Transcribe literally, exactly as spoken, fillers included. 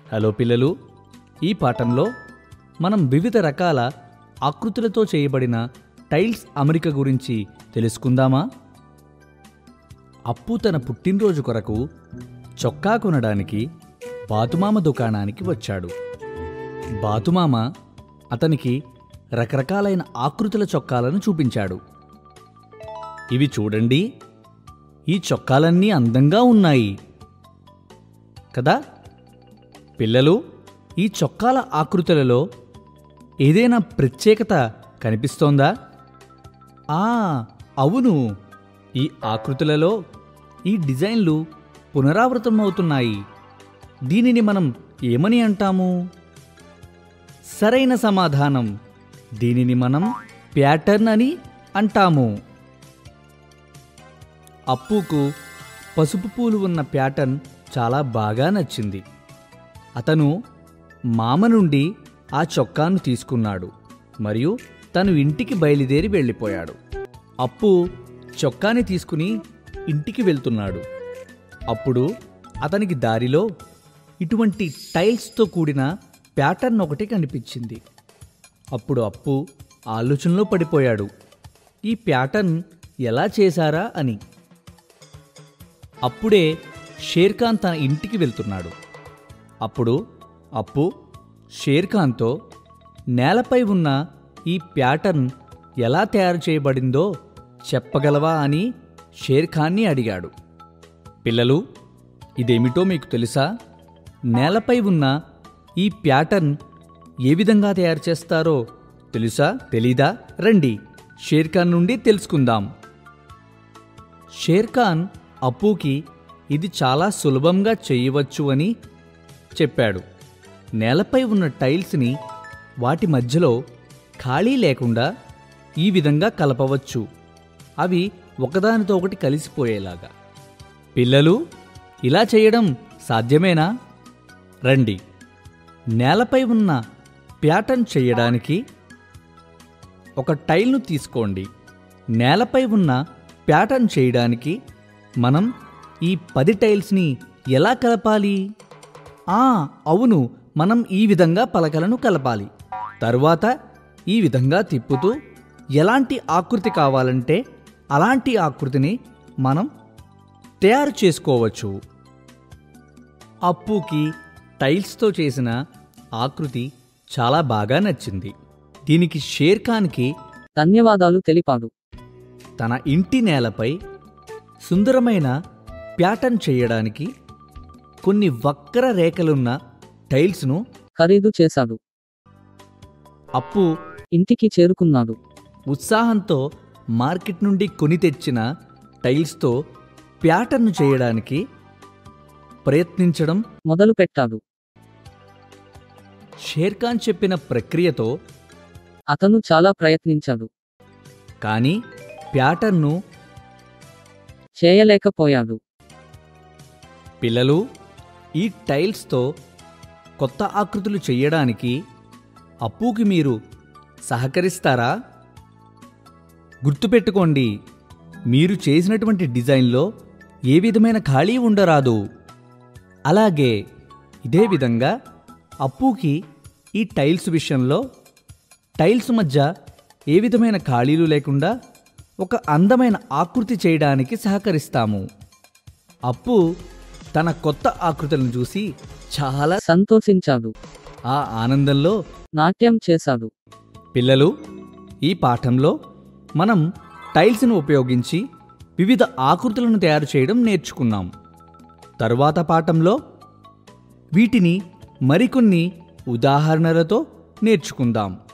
Hello పిల్లలు, ఈ పాఠంలో మనం వివిధ రకాల ఆకృతులతో చేయబడిన టైల్స్ అమరిక గురించి తెలుసుకుందామా? అప్పు తన పుట్టినరోజు కొరకు చొక్కా కొనడానికి బాతుమామ దుకాణానికి వచ్చాడు. బాతుమామ అతనికి రకరకాలైన ఆకృతుల చొక్కాలను చూపించాడు. ఇవి చూడండి, ఈ చొక్కాలన్నీ అందంగా ఉన్నాయి కదా పిల్లలు. ఈ చొక్కాల ఆకృతులలో ఏదైనా ప్రత్యేకత కనిపిస్తోందా? ఆ అవును, ఈ ఆకృతులలో ఈ డిజైన్లు పునరావృతం అవుతున్నాయి. దీనిని మనం ఏమని అంటాము? సరైన సమాధానం, దీనిని మనం ప్యాటర్న్ అని అంటాము. అప్పుకు పసుపు పూలు ఉన్న ప్యాటర్న్ చాలా బాగా నచ్చింది. అతను మామ నుండి ఆ చొక్కాను తీసుకున్నాడు మరియు తను ఇంటికి బయలుదేరి వెళ్ళిపోయాడు. అప్పు చొక్కాని తీసుకుని ఇంటికి వెళ్తున్నాడు. అప్పుడు అతనికి దారిలో ఇటువంటి టైల్స్తో కూడిన ప్యాటర్న్ ఒకటి కనిపించింది. అప్పుడు అప్పు ఆలోచనలో పడిపోయాడు, ఈ ప్యాటర్న్ ఎలా చేశారా అని. అప్పుడే షేర్ఖాన్ తన ఇంటికి వెళ్తున్నాడు. అప్పుడు అప్పు షేర్ఖాన్తో నేలపై ఉన్న ఈ ప్యాటర్న్ ఎలా తయారు చేయబడిందో చెప్పగలవా అని షేర్ఖాన్ని అడిగాడు. పిల్లలు, ఇదేమిటో మీకు తెలుసా? నేలపై ఉన్న ఈ ప్యాటర్న్ ఏ విధంగా తయారు చేస్తారో తెలుసా? తెలీదా? రండి షేర్ఖాన్ నుండి తెలుసుకుందాం. షేర్ఖాన్ అప్పుకి ఇది చాలా సులభంగా చేయవచ్చు అని చెప్పాడు. నేలపై ఉన్న టైల్స్ని వాటి మధ్యలో ఖాళీ లేకుండా ఈ విధంగా కలపవచ్చు, అవి ఒకదానితో ఒకటి కలిసిపోయేలాగా. పిల్లలు, ఇలా చేయడం సాధ్యమేనా? రండి, నేలపై ఉన్న ప్యాటర్న్ చేయడానికి ఒక టైల్ను తీసుకోండి. నేలపై ఉన్న ప్యాటర్న్ చేయడానికి మనం ఈ పది టైల్స్ని ఎలా కలపాలి? ఆ అవును, మనం ఈ విధంగా పలకలను కలపాలి. తరువాత ఈ విధంగా తిప్పుతూ ఎలాంటి ఆకృతి కావాలంటే అలాంటి ఆకృతిని మనం తయారు చేసుకోవచ్చు. అప్పుకి టైల్స్తో చేసిన ఆకృతి చాలా బాగా నచ్చింది. దీనికి షేర్ఖాన్కి ధన్యవాదాలు తెలిపాడు. తన ఇంటి నేలపై సుందరమైన ప్యాటర్న్ చేయడానికి కొన్ని వక్ర రేఖలున్న టైల్స్ను ఖరీదు చేశాడు. అప్పు ఇంటికి చేరుకున్నాడు. ఉత్సాహంతో మార్కెట్ నుండి కొని తెచ్చిన టైల్స్తో ప్యాటర్న్ చేయడానికి ప్రయత్నించడం మొదలుపెట్టాడు. షేర్ఖాన్ చెప్పిన ప్రక్రియతో అతను చాలా ప్రయత్నించాడు, కానీ ప్యాటర్న్ను చేయలేకపోయాడు. పిల్లలు, ఈ టైల్స్తో కొత్త ఆకృతులు చేయడానికి అప్పుకి మీరు సహకరిస్తారా? గుర్తుపెట్టుకోండి, మీరు చేసినటువంటి డిజైన్లో ఏ విధమైన ఖాళీ ఉండరాదు. అలాగే ఇదే విధంగా అప్పుకి ఈ టైల్స్ విషయంలో టైల్స్ మధ్య ఏ విధమైన ఖాళీలు లేకుండా ఒక అందమైన ఆకృతి చేయడానికి సహకరిస్తాము. అప్పు తన కొత్త ఆకృతులను చూసి చాలా సంతోషించాడు. ఆ ఆనందంలో నాట్యం చేశాడు. పిల్లలు, ఈ పాఠంలో మనం టైల్స్ను ఉపయోగించి వివిధ ఆకృతులను తయారు చేయడం నేర్చుకున్నాం. తరువాత పాఠంలో వీటిని మరికొన్ని ఉదాహరణలతో నేర్చుకుందాం.